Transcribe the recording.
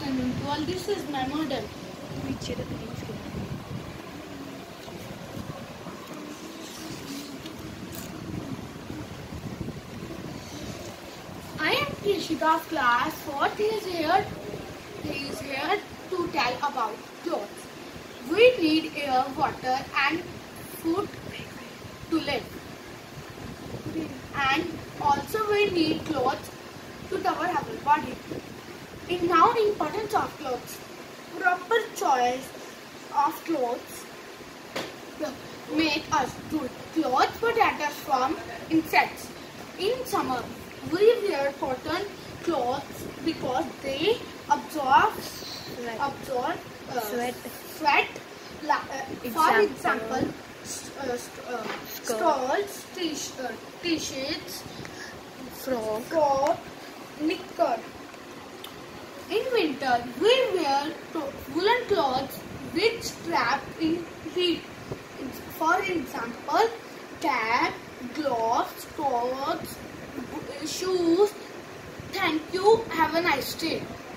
afternoon to all. This is my model. I am Krishika of class 4th. He is here to tell about clothes. We need air, water and food to live. And also we need clothes to cover our body. And now importance of clothes. Proper choice of clothes make us good. Clothes protect us from insects. In summer, we wear cotton clothes because they absorb Sweat. sweat. For example, skirts, t-shirts, frock, knicker. In winter, we wear woolen clothes which trap in heat. For example, cap, gloves, clothes, shoes. Thank you. Have a nice day.